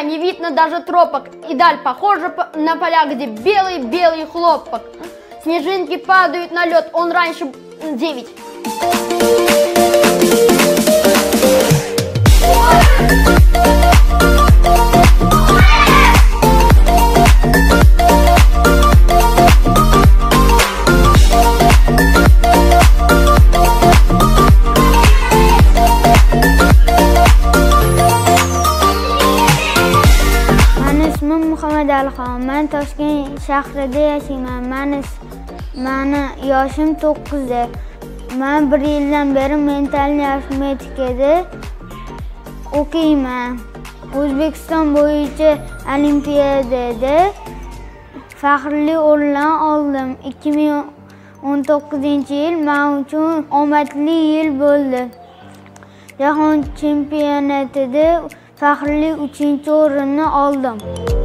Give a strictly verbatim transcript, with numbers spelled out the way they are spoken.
тебя не видно даже тропок, и даль похожа на поля, где белый-белый хлопок. Снежинки падают на лед, он раньше девять. Men Toshkent shahrida yashayman. Meni meni yoshim to'qqizda. Men bir yildan beri mental arifmetikada o'qiyman. O'zbekiston bo'yicha olimpiadada faxrli o'rin oldim. ikki ming o'n to'qqizinchi yil men uchun omadli yil bo'ldi. Jahon chempionatida faxrli uchinchi o'rinni oldim.